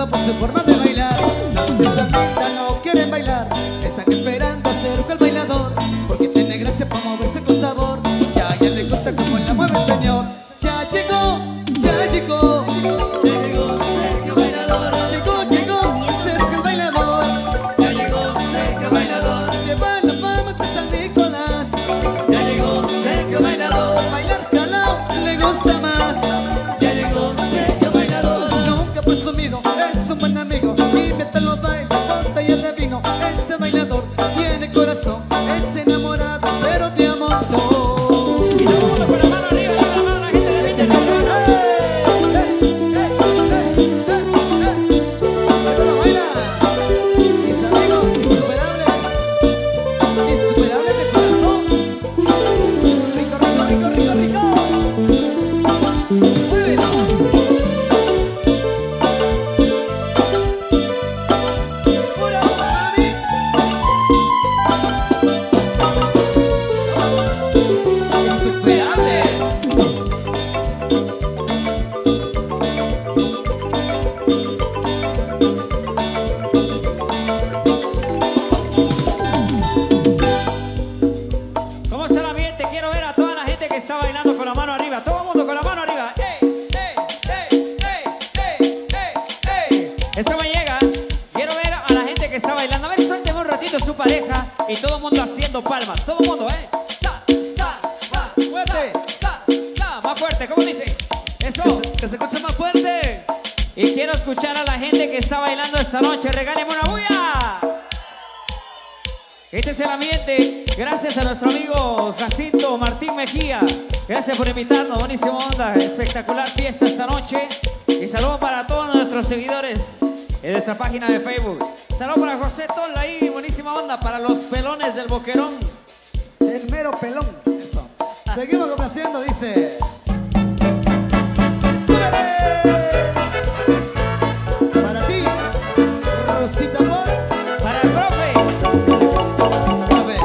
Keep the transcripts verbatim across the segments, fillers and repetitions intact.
gusta por su forma de bailar. Los de la pista no quieren bailar, están esperando ser el bailador, porque tiene gracia para moverse con sabor. Ya a ella le gusta como la mueve el señor. Ya llegó, ya llegó, ya llegó Sergio Bailador. Llegó, llegó Sergio Bailador. Ya llegó Sergio Bailador. Lleva la fama de San Nicolás. Ya llegó Sergio Bailador. Bailar calao le gusta más. Ya llegó Sergio Bailador. Nunca presumido, es un buen amigo, y mientras lo baila botella de vino. Ese bailador tiene corazón, es enamorado pero te amo todo. Y todo el mundo con la mano arriba, con la mano la gente de Villa Cabrona. Baila, mis amigos insuperables, insuperables de corazón. Rico, rico, rico, rico, rico. Muévelo. Pura mami. Insuperables. ¿Cómo está el ambiente? Quiero ver a toda la gente que está bailando con la mano arriba. Todo el mundo con la mano arriba. ¡Ey, ey, ey, ey, ey, ey, ey! Eso me llega. Quiero ver a la gente que está bailando. A ver, suélteme un ratito su pareja y todo el mundo haciendo palmas. Todo el mundo, ¿eh? Sa, sa, sa, Fuerte. sa, sa. Más fuerte, ¿cómo dice? Eso. Que se, que se escuche más fuerte. Y quiero escuchar a la gente que está bailando esta noche. Regáleme una bulla. Este es el ambiente. Gracias a nuestro amigo Jacinto Martín Mejía. Gracias por invitarnos. Buenísima onda. Espectacular fiesta esta noche. Y saludos para todos nuestros seguidores en nuestra página de Facebook. Saludos para José Tola ahí. Buenísima onda para los pelones del Boquerón. El mero pelón. Eso. Seguimos complaciendo, dice. ¡Súbele! Para ti, Rosita Amor. Para el profe. Profe.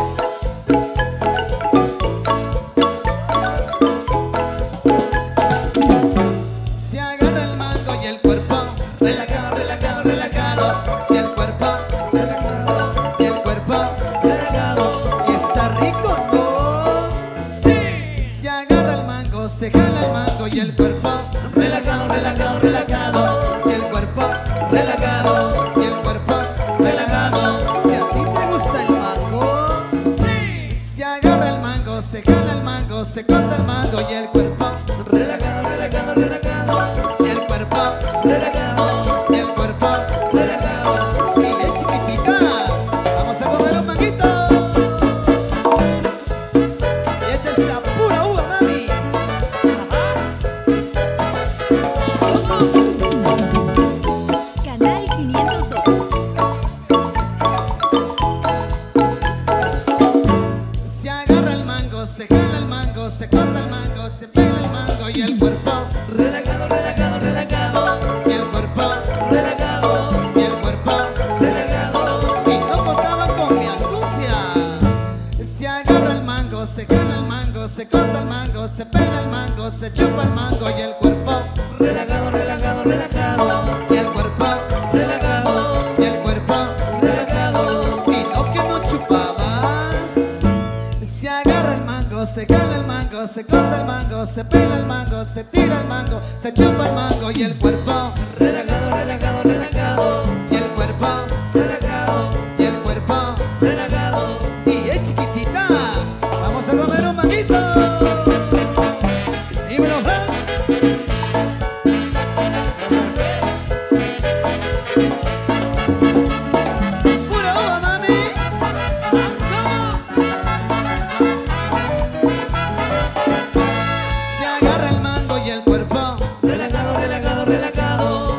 Se agarra el mango y el cuerpo relajado, relajado, relajado. Y el cuerpo relajado, y el cuerpo relajado. Y está rico, ¿no? Sí. Se agarra el mango, se jala el mango y el cuerpo relajado, relajado, relajado. Y el cuerpo relajado, y el cuerpo relajado. ¿Y a ti te gusta el mango? Sí. Se agarra el mango, se jala el mango, se corta el mango y el cuerpo relajado, relajado, relajado. Y el cuerpo relajado, y el cuerpo relajado. Y es chiquitita, vamos a comer un manguito. Y esta es la pura uva, mami. Canal quinientos dos. Se agarra el mango, se jala el mango, se corta el mango, se pega el mango y el cuerpo relajado, relajado, relajado. Y el cuerpo relajado, y el cuerpo relajado. Y no contaba con mi astucia. Se agarra el mango, se jala el mango, se corta el mango, se pega el mango, se chupa el mango y el cuerpo relajado, relajado, relajado. Y el cuerpo relajado, y el cuerpo relajado. Y no que no chupabas. Se agarra el mango, se jala el mango, se corta el mango, se pega el mango, se tira el mango, se chupa el mango y el cuerpo relajado, relajado, relajado. Y el cuerpo relajado, y el cuerpo relajado. Y es chiquitita, vamos a comer un manguito. Dímelo, ¿eh? Pura uva, mami. Se agarra el mango y el cuerpo relajado, relajado, relajado.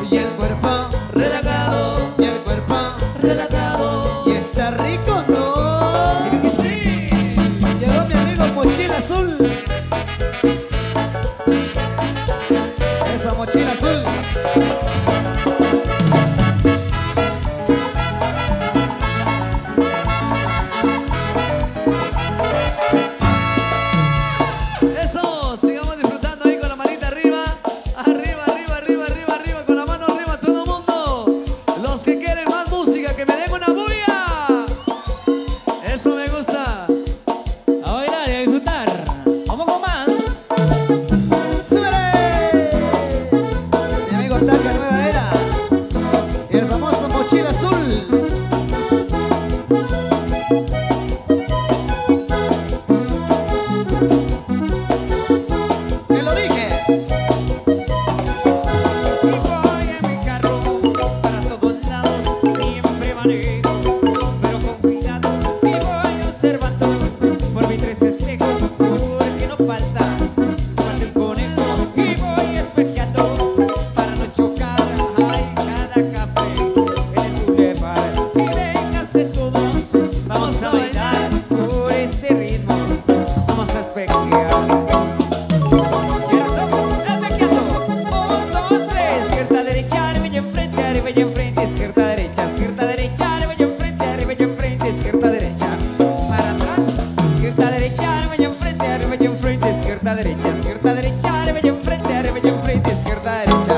los que quieren más música, que me den una bulla. Eso me gusta. A bailar y a disfrutar. Vamos con más. ¡Súbele! Mi amigo Taca Nueva Era y el famoso Mochila Azul. Te lo dije. Y voy en mi carro para todos lados, siempre manejo, pero con cuidado. Y voy observando por mis tres espejos, porque no falta, falta el conejo. Y voy espejeando para no chocar. Hay cada café en el bulevar. Y vénganse todos, vamos a bailar por ese ritmo. Vamos a espejear. Izquierda, derecha, arriba y enfrente, arriba y enfrente, izquierda, derecha, izquierda, derecha, arriba y enfrente, arriba y enfrente, izquierda, derecha, para atrás, izquierda, derecha, arriba y enfrente, arriba y enfrente, izquierda, derecha, izquierda, derecha, arriba y enfrente, arriba y enfrente, izquierda, derecha.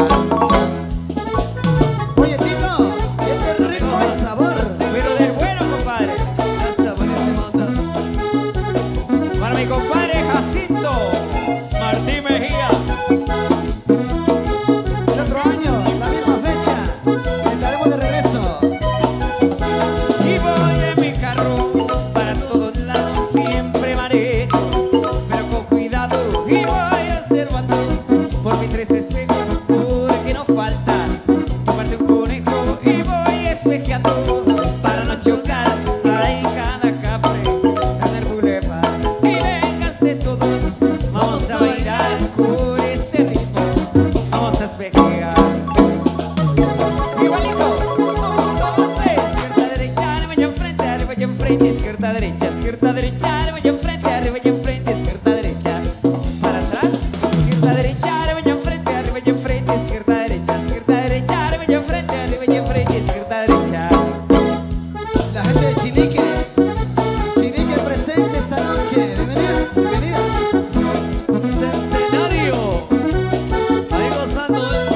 Oye, Tito, este ritmo es sabor. Pero del bueno, compadre. Esa buenísima onda. Para mi compadre Jacinto Martín Mejía. El otro año, la misma fecha, estaremos de regreso. Y voy en mi carro para todos lados, siempre manejo, pero con cuidado. Y voy observando por mis tres espejos, porque no falta tomarte un conejo. Y voy espejeando para no chocar. Hay cada café en el bulevar. Y vénganse todos, vamos a bailar por este ritmo. Vamos a espejear. Igualito, un, dos, tres, izquierda, derecha, arriba y enfrente, arriba y enfrente, izquierda, derecha, izquierda, derecha, arriba y enfrente, arriba y enfrente, izquierda, derecha, para atrás, izquierda, derecha, arriba y enfrente, arriba y enfrente, izquierda, derecha, izquierda, derecha, arriba y enfrente, arriba y enfrente, izquierda, derecha. La gente de Chinique, Chinique presente esta noche. Bienvenidos, bienvenidos. Centenario, ahí gozando, ¿eh?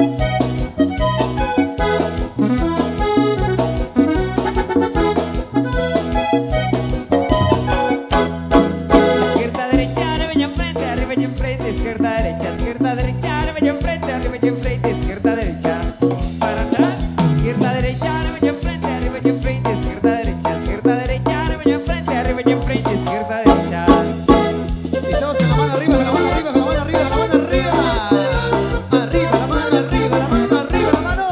Izquierda, derecha, arriba y enfrente, arriba y enfrente, izquierda, derecha, izquierda, derecha, arriba y enfrente, arriba y enfrente, izquierda, derecha, para atrás, izquierda, derecha, arriba y enfrente, arriba y enfrente, izquierda, derecha, izquierda, derecha, arriba y enfrente, arriba y enfrente, izquierda, derecha. Y todos con la mano arriba, con la mano arriba, con la mano arriba, con la mano arriba. Arriba, la mano arriba, la mano arriba, la mano.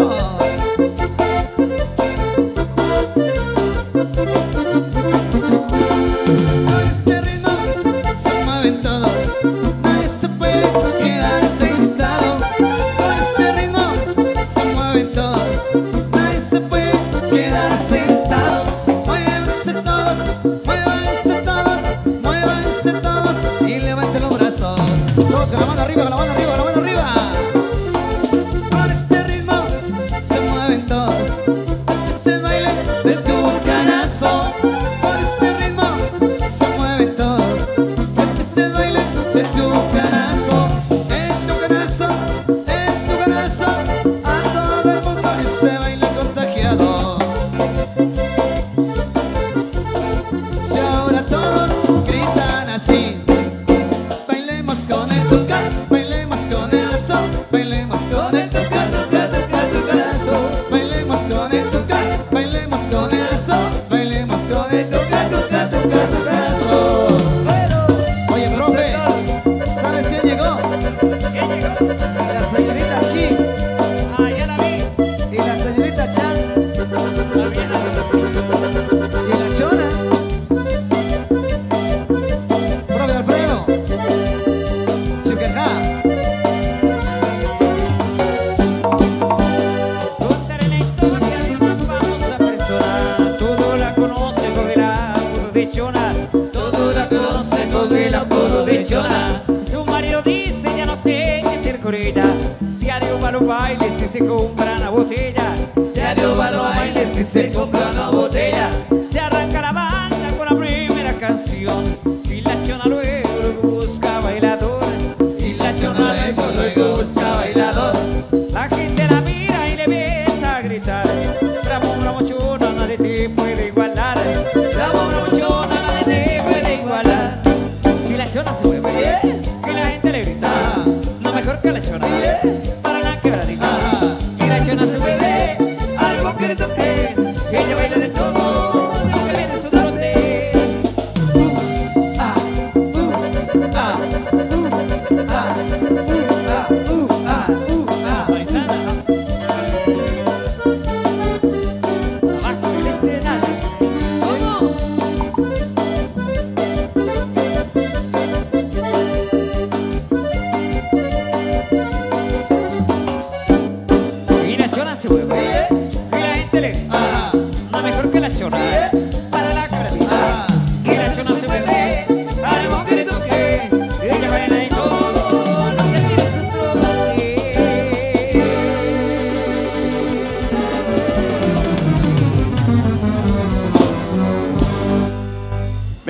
Con este ritmo se mueven todos, nadie se puede quedar sentado. Con este ritmo se mueven todos, nadie se puede quedar sentado. Muévanse todos, muévanse todos, muévanse todos y levanten los brazos. Todos con la mano arriba, con la mano arriba, con la mano arriba. Con este ritmo se mueven todos, es el baile del tucanazo. Con este ritmo se mueven todos, es el baile del tucanazo. El tucanazo, el tucanazo, a todo el mundo este baile contagiado. Y ahora todos gritan así: bailemos con el tucán, bailemos con el lazo, bailemos con el tucán, tucán, tucán, tucanazo. Bailemos con el tucán, bailemos con el lazo, bailemos con el tucán, tucán, tucán, tucanazo. Oye, profe, ¿sabes quién llegó? ¿Quién llegó? La señorita Chi Ah, ya la vi. y la señorita Chan También la y la Chona. Profe Alfredo, Chuquejá. Contaré la historia de una famosa persona. Todo la conoce con el apodo de Chona. Todo la conoce con el apodo de Chona. Su marido dice: ya no sé qué hacer con ella. Diario va a los bailes y se compra una botella. Diario va a los bailes y se compra una botella. Se arranca la banda con la primera canción. Y la Chona luego, luego busca bailador. Y la Chona luego, luego busca bailador. La gente la mira y le empieza a gritar: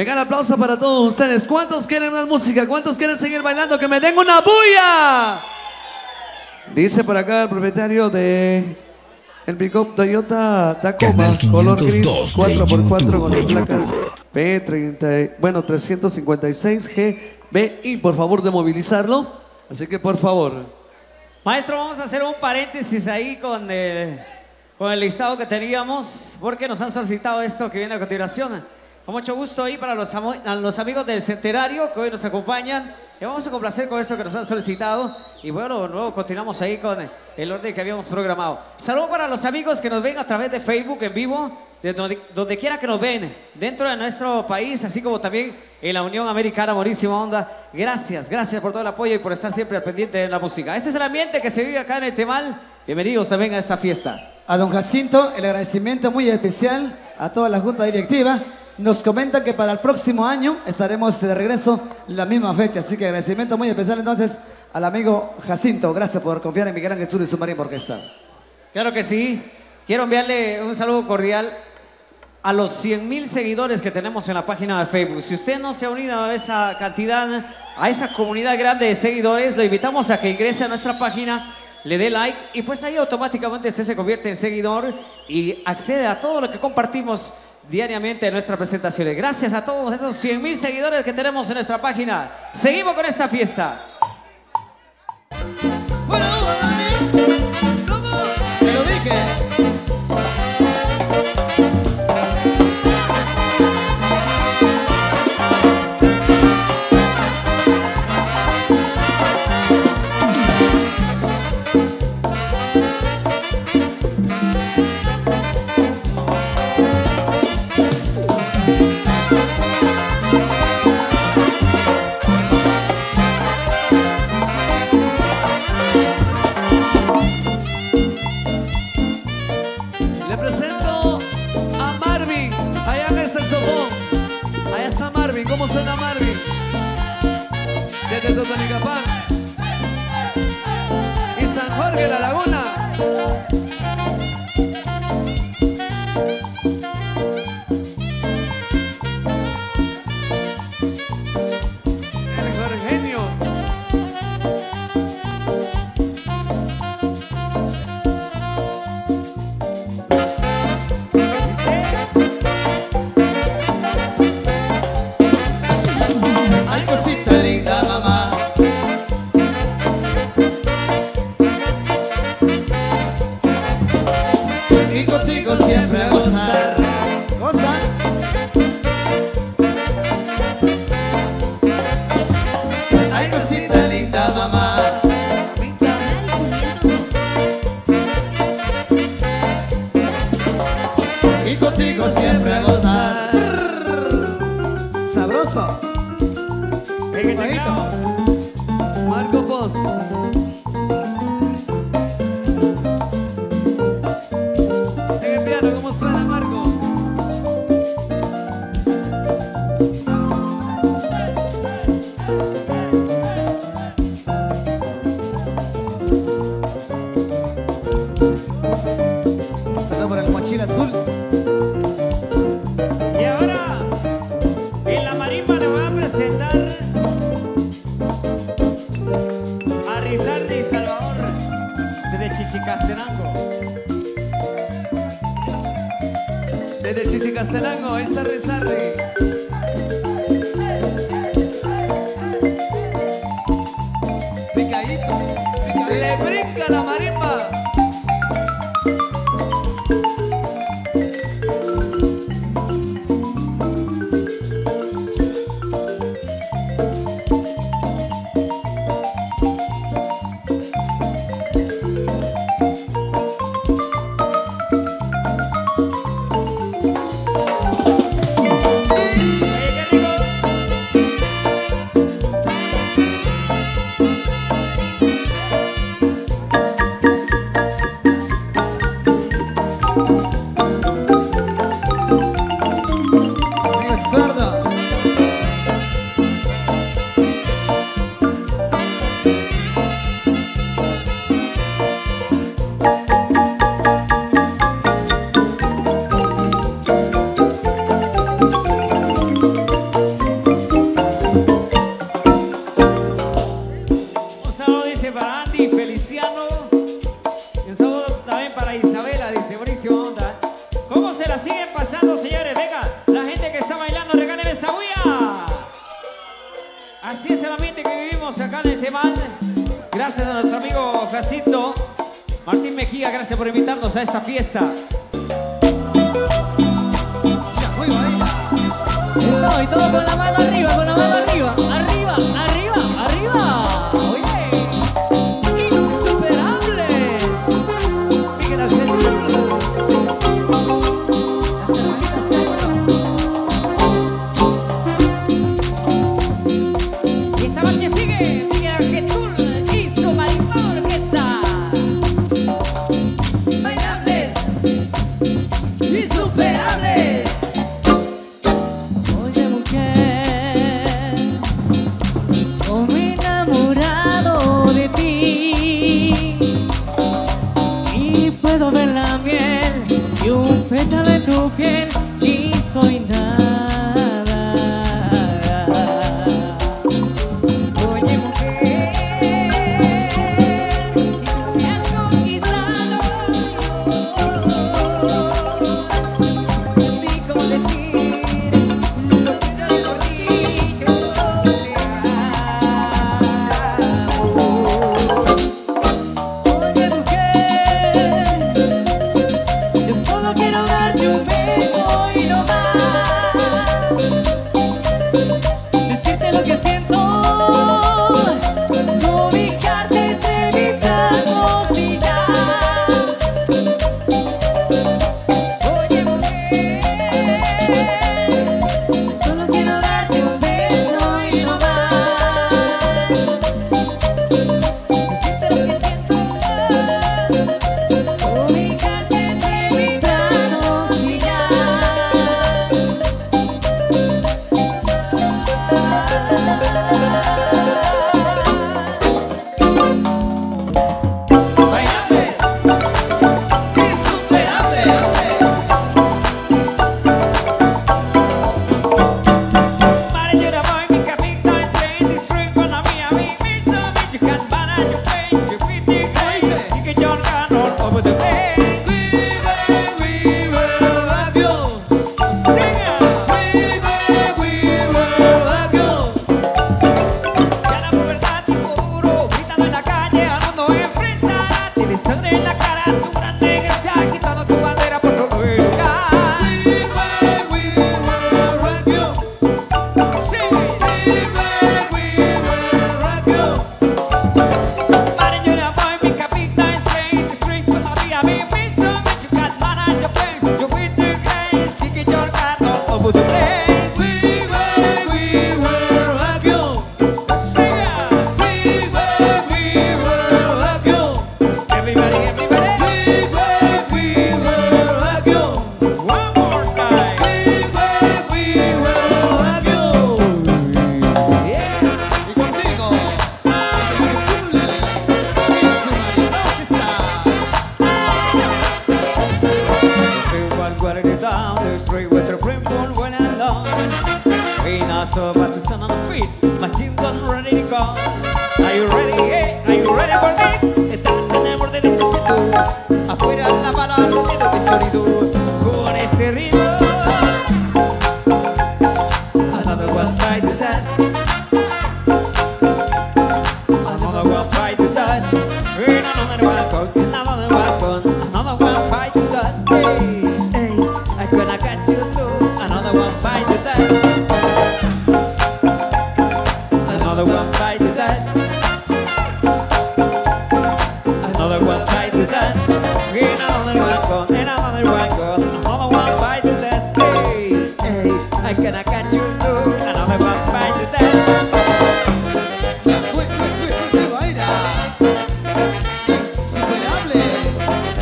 Venga, el aplauso para todos ustedes. ¿Cuántos quieren más música? ¿Cuántos quieren seguir bailando? ¡Que me den una bulla! Dice por acá el propietario de el pick-up Toyota Tacoma, color gris, cuatro por cuatro con las placas P treinta, bueno, trescientos cincuenta y seis G B I. Por favor, de movilizarlo. Así que, por favor. Maestro, vamos a hacer un paréntesis ahí con el, con el listado que teníamos, porque nos han solicitado esto que viene a continuación. Con mucho gusto ahí para los, a los amigos del Centenario que hoy nos acompañan. Y vamos a complacer con esto que nos han solicitado. Y bueno, luego continuamos ahí con el orden que habíamos programado. Saludos para los amigos que nos ven a través de Facebook en vivo, de donde, donde quiera que nos ven, dentro de nuestro país, así como también en la Unión Americana. Buenísima onda. Gracias, gracias por todo el apoyo y por estar siempre al pendiente de la música. Este es el ambiente que se vive acá en el Temal. Bienvenidos también a esta fiesta. A don Jacinto, el agradecimiento muy especial a toda la Junta Directiva. Nos comentan que para el próximo año estaremos de regreso en la misma fecha, así que agradecimiento muy especial entonces al amigo Jacinto. Gracias por confiar en Miguel Ángel Zulu y su Marín Orquesta. Claro que sí. Quiero enviarle un saludo cordial a los cien mil seguidores que tenemos en la página de Facebook. Si usted no se ha unido a esa cantidad, a esa comunidad grande de seguidores, lo invitamos a que ingrese a nuestra página, le dé like y pues ahí automáticamente usted se convierte en seguidor y accede a todo lo que compartimos diariamente en nuestras presentaciones. Gracias a todos esos cien mil seguidores que tenemos en nuestra página. Seguimos con esta fiesta. Bueno, ¿cómo? Te lo dije. Le presento a Marvin, allá en el saxofón. Allá está Marvin, ¿cómo suena Marvin? Desde Totonicapán y San Jorge, La Laguna. El Jorgenio. Ay, cosita linda, mamá. Y contigo siempre a gozar. Goza. Ay, cosita linda, mamá. Y contigo siempre a gozar. Sabroso. Venga, teclado. Marco Pos. En el piano, ¿cómo suena Marco? Saludos por el mochila azul. Y ahora, en la marimba le voy a presentar a Rizardi y Salvador desde Chichicastenango. Desde Chichicastenango, ahí está Rizardi. Picadito. Le brinca la marimba. gracias a nuestro amigo Jacinto Martín Mejía, gracias por invitarnos a esta fiesta. Eso, y todo con la mano arriba, con la mano arriba, arriba, arriba, arriba. Oye, insuperables. Miguel Ángel Sur. Esta noche sigue Miguel Ángel Sur y su Marimba Orquesta. Bailables, insuperables. Oye, mujer, como me he enamorado de ti y puedo ver la miel y un pétalo de tu piel y soy nada. Oye, mujer, me has conquistado. Ni cómo decir lo que yo digo por ti, yo te amo. Oye, mujer, yo solo quiero darte un beso y no más. Decirte lo que siento, ubicarte entre mis brazos y ya. Oye, mujer, Solo quiero darte un beso y no más. decirte lo que siento, Ubicarte entre mis brazos y ya. Bailables, insuperables. Para you to buy me capita and play this string for me, I mean, me so big you can manage your pain, you with the grace, you get your gun all over the place. We will, we will love you. Sing it. We will, we will love you. Ya la verdad tipo duro, gritando en la calle, al mundo enfrentará. Tienes sangre en la cara, tu gran negreza, quitando tu bandera por todo el lugar. We will, we will love you. Sing We it. will, we will love you. Para you to buy me capita and play this string for me, I mean, me so big you can manage your pain, you with the grace, you get your gun all over the place. We will, we will love you. Sing it. We will, we will love you. Everybody, everybody. We will, we will love you. One more time. We will, we will love you. Yeah. Y contigo, Miguel Azul y su Marimba Orquesta. Say one quarter down the street with the brimful when I'm alone. Ain't not so about the sun on the street. Machine gun ready to go. Are you ready? Hey, are you ready for this? Estás en el borde de tu éxito. Afuera la bala al ruido de sonido. Con este ritmo. Another one bite the dust. Another one bite the dust. And another one con, another one con, another one bite the dust. Hey, hey, I'm gonna get you too. Another one bite the dust. Another one bite the dust. Another one bite the dust. And another one con, and another one con, another one bite the dust. Hey, hey, I'm gonna get you too. Another one bite the dust. Uy, uy, uy, uy, baila. Insuperables.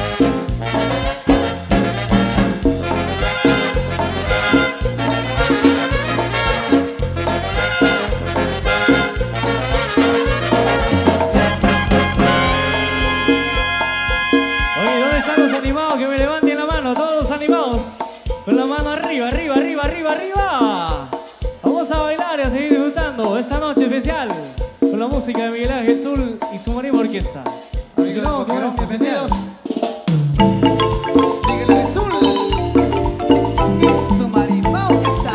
Oye, ¿dónde están los animados? Que me levanten la mano, todos animados. Con la mano arriba, arriba, arriba, arriba, arriba. Vamos a bailar y a seguir disfrutando esta noche especial con la música de Miguel Ángel Zul y su Marimba Orquesta. Amigos Vamos del con Pokémon, este bienvenidos. especial. Miguel Azul y su Marimba Orquesta.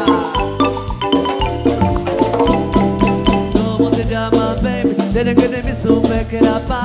¿Cómo te llamas, baby? Desde que te vi supe que era pa'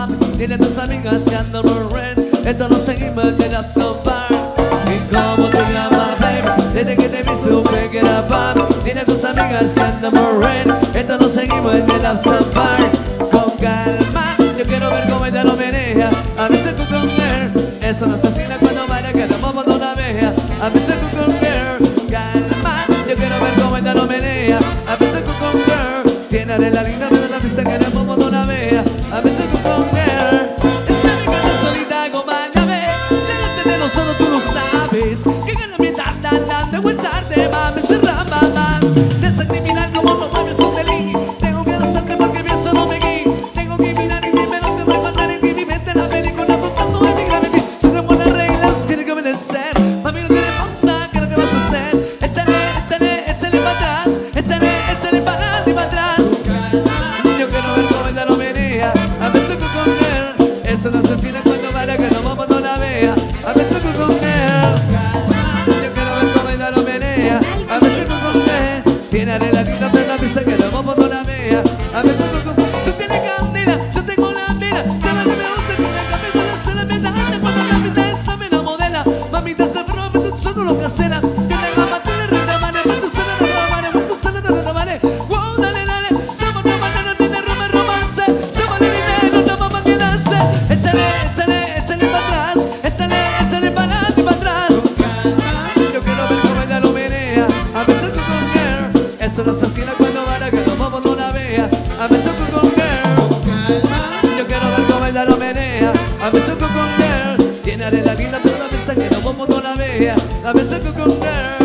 Dile a tus amigas que andamos red. Esto lo seguimos en el after bar. ¿Y cómo te llamas, babe? Desde que te vi supe que era pop. Dile a tus amigas que andamos red. Esto lo seguimos en el after bar. Con calma, yo quiero ver cómo ella lo menea. A veces tú con her, eso no asesina cuando baila que la momo no la vea. A veces tú con her, calma, yo quiero ver cómo ella lo menea. A veces tú con her, tiene la linda de la pista que la momo no la vea. A veces tú con her, esta mi cara solita acompáñame. La noche de nosotros tú lo sabes. Que gana mi tanda, dando aguantarte, mami, cerra, mamá. Desacriminar como lo mueves un delito. Tengo que hacerte porque pienso no me guíe. Tengo que mirar y dime lo que voy a mandar en ti. Mi mente la película flotando en mi gravity. Yo tengo las reglas, tiene que obedecer. Mami, no tiene pausa, ¿qué es lo que vas a hacer? Échale, échale, échale para atrás. Échale, échale para adelante y para atrás. Yo quiero ver cómo ella lo menea. A veces tú con él, eso no asesina cuando baila que no vamos no la vea. A veces tú con él, yo quiero ver cómo ella lo menea. A veces tú con él, tiene la linda de la pista que no vamos no la vea. A veces tú con él, tú tienes candela, yo tengo la mira. Sabes que me gusta con la cabeza de hacer la meta. Cuando la vida esa me la modela. Mamita se roba, tú solo lo cancela. Que te gama, tú le reclamaré. Mucho se le reclamaré, mucho se le reclamaré. Wow, dale, dale, somos de manera, tiene Roma romance. Somos de dinero, no vamos a quedarse. Échale, échale, échale para atrás. Échale, échale para adelante y para atrás. Yo quiero ver cómo ella lo menea. A veces tú con her, eso no asesina cuando baila que no vamos no la vea. A veces tú con her, yo quiero ver cómo ella lo menea. A veces tú con her, tiene la linda toda la pista que no vamos no la vea. A veces tú con her.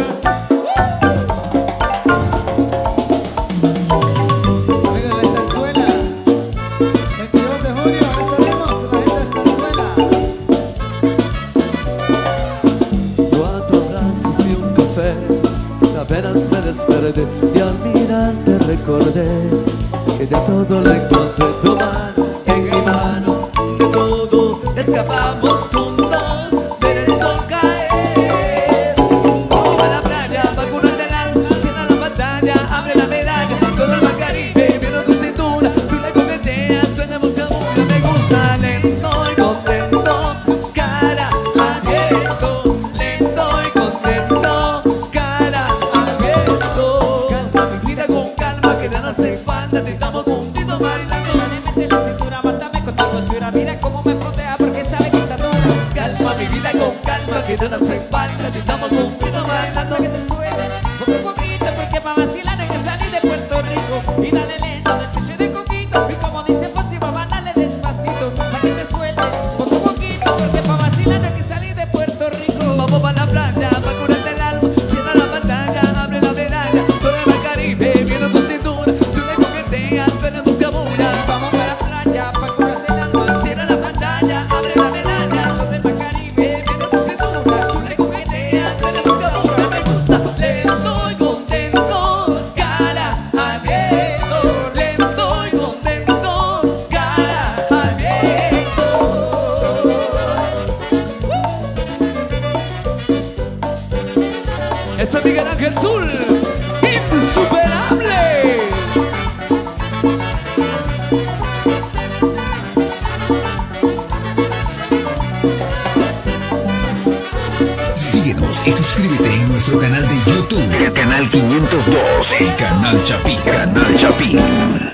Oiga, la estanzuela. veintidós de junio, estaremos la gente de estanzuela. Yo a tu abrazo y un café, apenas me desperté y al mirarte recordé que ya todo lo encontré. Tu mano en mi mano, de todo escapamos juntos del sol caer. Vamos a la playa, para curarte el alma, cierra la pantalla, abre la medalla, todo el mar Caribe, viendo tu cintura, tú la coqueteas, tú en el vocabulario me gusta lento y contento, cara abierto, lento y contento, cara abierto. Calma mi vida con calma, que nada hace falta, si estamos juntitos bailando. Mete la cintura, mátame con tu postura. Mira cómo me proteja porque sabe que está toda. Calma mi vida con calma, que nada hace falta, si estamos juntitos bailando. Que te suene poco a poquito porque pa' vacilar hay que salir de Puerto Rico. Y dale lento, despecho de coquito. Y como dice Ponzi, mamá, dale despacito pa' que te suelte poco a poquito porque pa' vacilar hay que salir de Puerto Rico. Vamos pa' la playa, pa' curarte el alma, cierra la pantalla, abre la medalla, todo el mar Caribe, viendo tu cintura, tú le coqueteas, tú eres tu cabula. Vamos para la playa pa' curarte el alma. Cierra la pantalla, abre la medalla, Todo el mar Caribe, viendo tu cintura. tú le coqueteas, tú eres tu cabula. Me gusta lento y contento, cara abierto, lento y contento, cara abierto. Esto es Miguel Ángel Sur, insuperable. Síguenos y suscríbete en nuestro canal de YouTube. El canal quinientos dos. El canal Chapín. Canal Chapín.